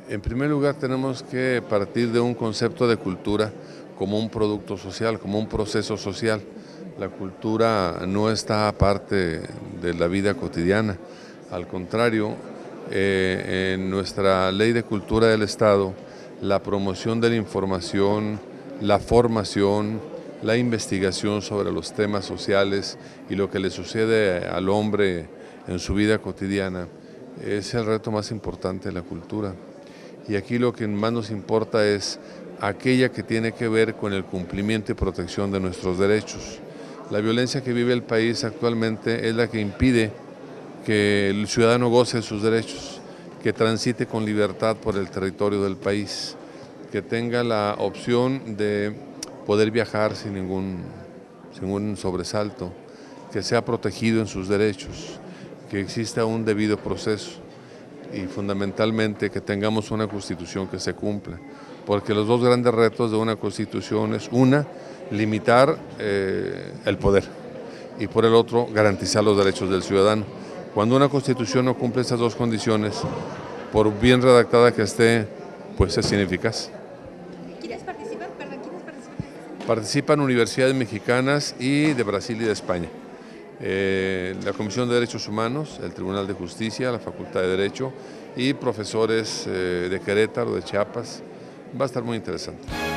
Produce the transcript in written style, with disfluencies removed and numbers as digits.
En primer lugar, tenemos que partir de un concepto de cultura como un producto social, como un proceso social. La cultura no está aparte de la vida cotidiana. Al contrario, en nuestra ley de cultura del Estado, la promoción de la información, la formación, la investigación sobre los temas sociales y lo que le sucede al hombre en su vida cotidiana es el reto más importante de la cultura. Y aquí lo que más nos importa es aquella que tiene que ver con el cumplimiento y protección de nuestros derechos. La violencia que vive el país actualmente es la que impide que el ciudadano goce de sus derechos, que transite con libertad por el territorio del país, que tenga la opción de poder viajar sin ningún sobresalto, que sea protegido en sus derechos, que exista un debido proceso y fundamentalmente que tengamos una constitución que se cumpla, porque los dos grandes retos de una constitución es limitar el poder y por el otro garantizar los derechos del ciudadano. Cuando una constitución no cumple esas dos condiciones, por bien redactada que esté, pues es ineficaz. ¿Quiénes participan? Perdón, ¿quiénes participan? Participan universidades mexicanas y de Brasil y de España. La Comisión de Derechos Humanos, el Tribunal de Justicia, la Facultad de Derecho y profesores de Querétaro, de Chiapas. Va a estar muy interesante.